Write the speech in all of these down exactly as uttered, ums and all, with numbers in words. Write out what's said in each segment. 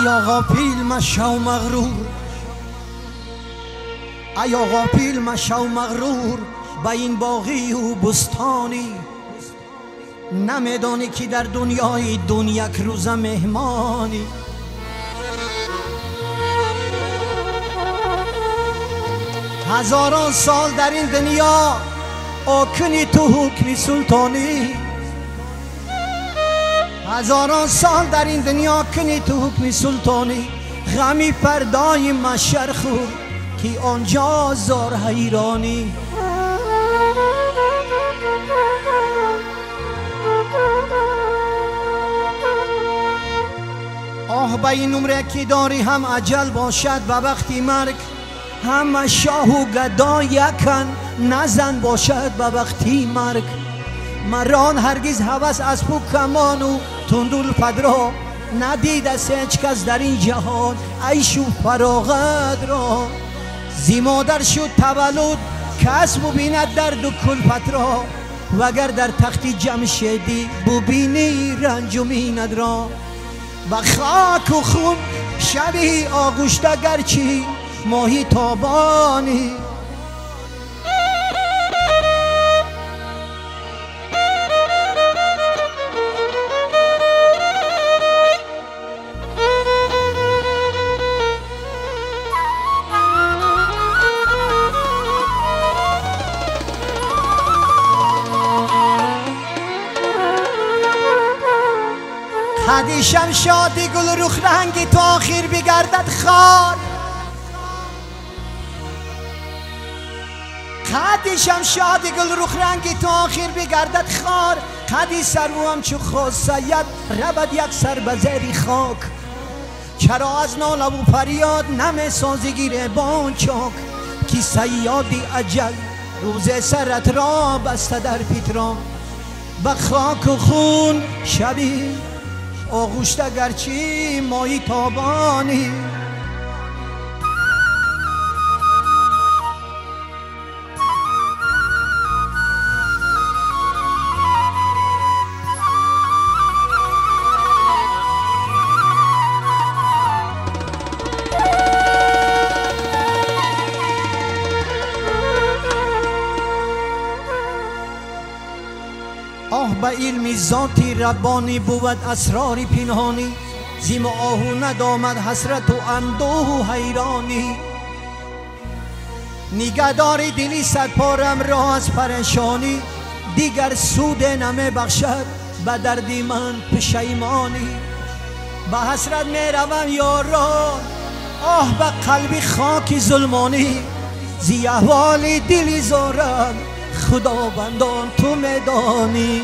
ای آقا پیل مشو مغرور، ای آقا پیل مشو مغرور با این باغی و بستانی. نمیدانی که در دنیای دون یک روز مهمانی. هزاران سال در این دنیا آکنی تو حکم سلطانی. هزاران سال در این دنیا کنی تو حکم سلطانی. غمی پردای مشر خور که آنجا زار حیرانی. آه به این عمره که داری هم اجل باشد به وقتی مرگ، هم شاه و گدا یکن نزن باشد به وقتی مرگ. مران هرگز هوس از پو کمان و تندول پدرا ندید از هیچ کس در این جهان عیش و فراغت را. زی مادر شد تولد کس ببیند درد و کلفت را، وگر در تختی جمشیدی ببینی رنج و مینت را. و خاک و خون شبی آغوشته گرچی ماهی تابانی. خدیشم شادی گل رخ رنگی تا آخر بگردد خار. خدیشم شادی گل رخ رنگی تا آخر بگردد خار. خدی سروم چو خاصید رود یک سر به زیر خاک. چرا از ناله و فریاد نمی سازی گیره بان چاک، کی صیادی اجل روز سرت را بسته در پیتران. به خاک و خون شبی آغوشته گرچی ماهی تابانی. آه به علم ذاتی ربانی بود اسراری پنهانی. زیم آهو ندامد حسرت و اندوه و حیرانی. نگهداری دلی صد پارم را از پریشانی. دیگر سود نمی بخشد به دردی من پشیمانی. به حسرت می روم یاران آه به قلبی خاکی ظلمانی. زی احوال دلی زارم خداوندان تو میدانی.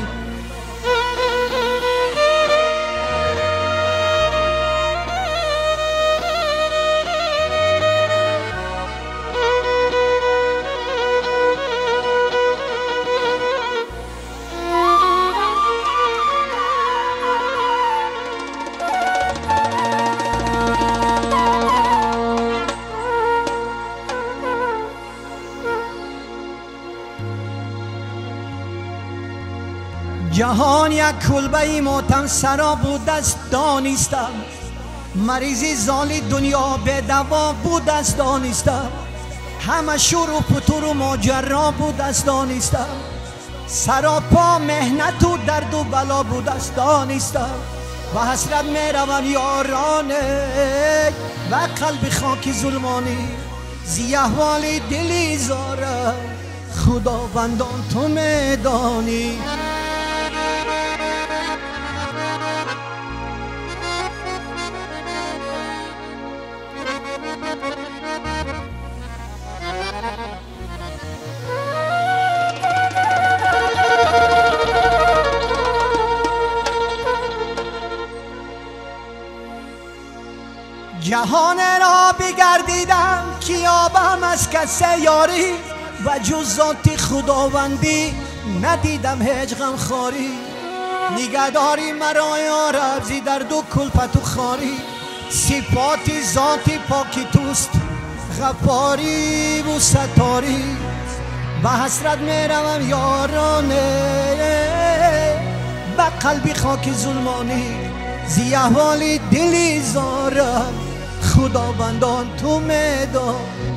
جهان یک کلبه ماتم سرا بود است دانستم. مریضی زالی دنیا به دوا بود است دانستم. همه شور و پتور و ماجرا بود است دانستم. سراپا مهنت و درد و بلا بود است دانستم. و حسرت می روم یارانه و قلب خاکی ظلمانی. زی احوال دلی زارم خداوندان تو میدانی. جهان را بگردیدم که یابم از کس یاری. و جز ذات خداوندی ندیدم هیچ غم خاری. نگهداری مرا یا رب زی درد و کلفت و خاری. صفات ذات پاکی توست غفاری و ستاری. به حسرت می روم یارانه به قلبی خاک ظلمانی. زی احوالی دلی زارم خداوندان تو میدان.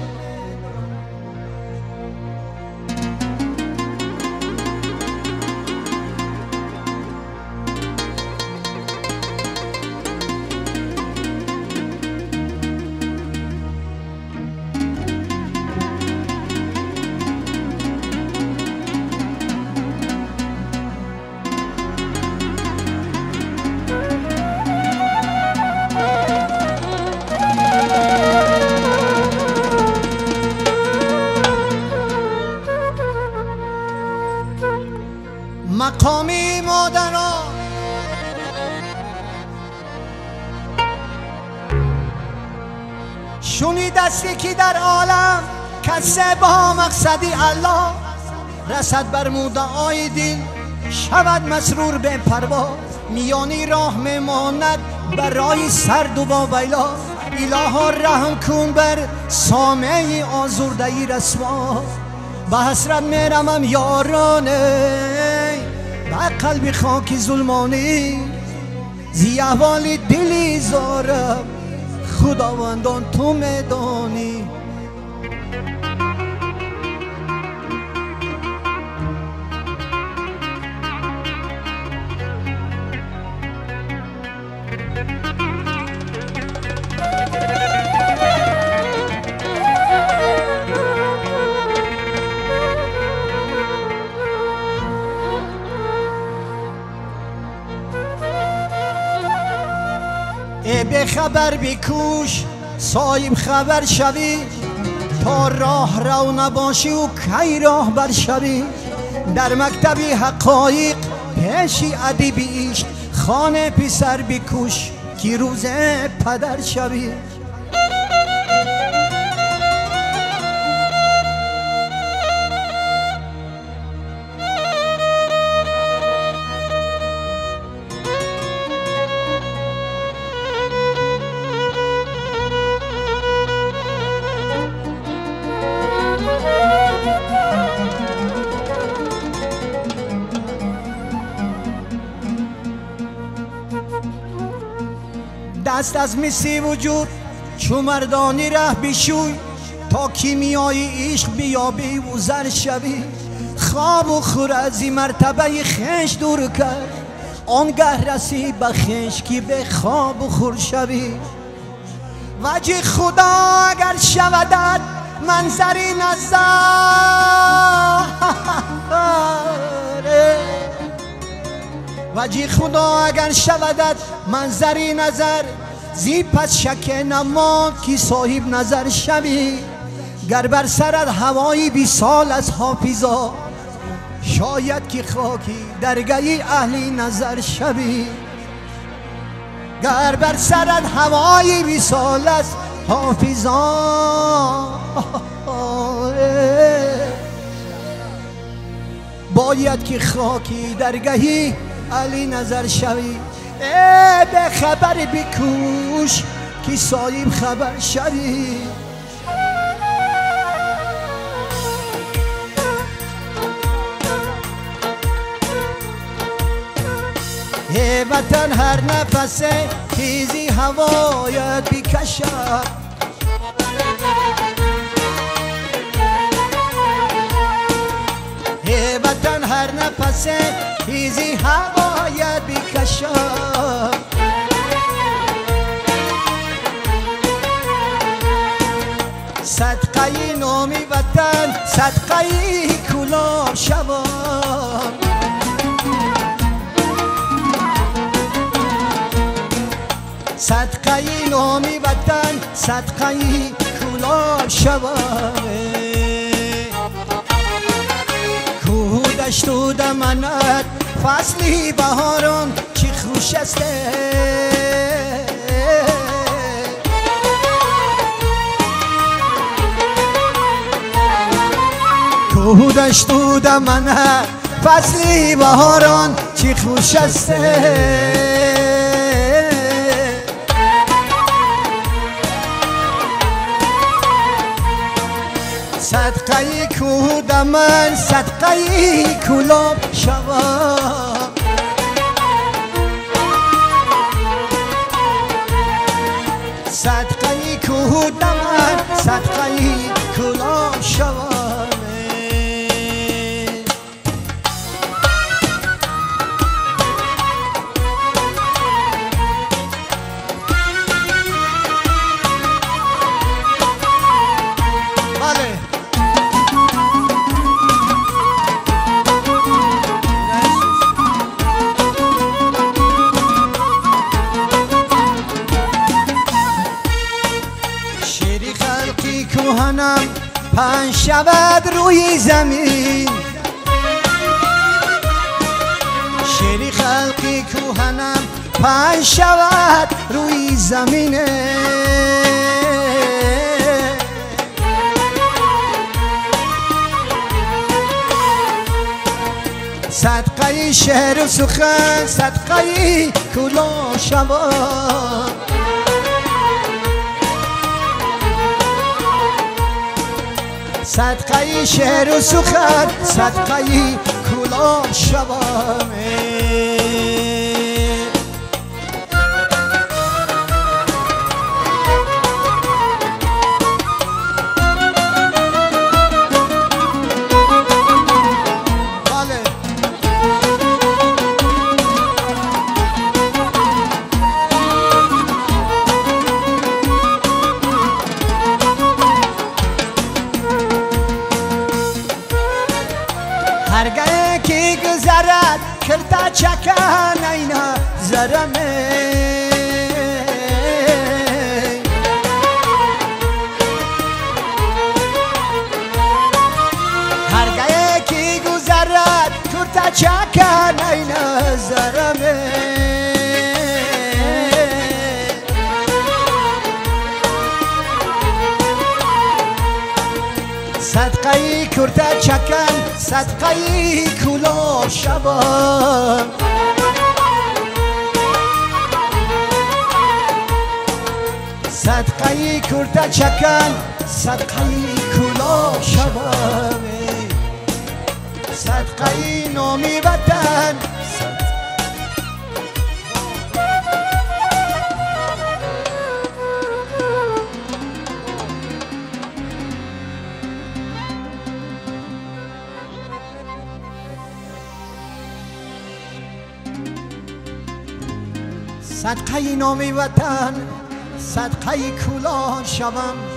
مقامی مادران شونی دستی که در عالم کسی با مقصدی الله رسد بر مودعای دل شود مسرور به پرواز میانی راه میماند برای سرد و با ویلا الها رحم کن بر سامعی آزردهی رسوا به حسرت میرمم یارانه به قلب خاکی ظلمانی زی احوالی دلی زارم خداوندان تو میدانی. ای به خبر بیکوش صاحب خبر شوی تا راه رو نباشی و کی راه بر شوی در مکتبی حقایق پیشی ادیبی عشق خانه پسر بیکوش کی روز پدر شوی. دست از مسی وجود چو مردانی ره بشوی تا کیمیای عشق بیابی و زر شوی خواب و خور از این مرتبه خیش دور کرد آنگه رسی به خیش که به خواب و خور شوی. وجه خدا اگر شودد منظری نظر وجه خدا اگر شودد منظری نظر زی پس شک نماد کی صاحب نظر شوی گر بر سرت هوایی بی سال از حافظا شاید که خاکی درگهی اهلی نظر شوی گر بر سرت هوایی بی سال از حافظا باید که خاکی درگهی علی نظر شوی. ای به خبر بکوش که صاحب خبر شوی. ای وطن هر نفسه تیزی هوایت بکشد ای وطن هر نفسه تیزی هوایت بکشد صدقه نامی وطن صدقه کلاه شوم صدقه نامی وطن صدقه کلاه شوم دشت و دمنت فصلی بهاران چی خوش است کوه دشت و دمنت فصلی بهاران چی خوش است صدقه کوه دمن صدقه کلاب شوم شوم بله شیری خلقی کوهنم پنج شود روی زمین شیری خلقی کوهنم پنج شود روی زمینه صدقه شعر و سخن صدقه کلا شود صدقه شعر و سخن صدقه کلا شوم هرگاه که گذرد کرتا چکن اینا زرمه هرگاه که گذرد کرتا چکن اینا زرمه صدقه کرده چکن صدقه کلا شوم صدقه کرده چکن صدقه کلا شوم صدقه نامی وطن صدقه نام وطن صدقه کلا شوم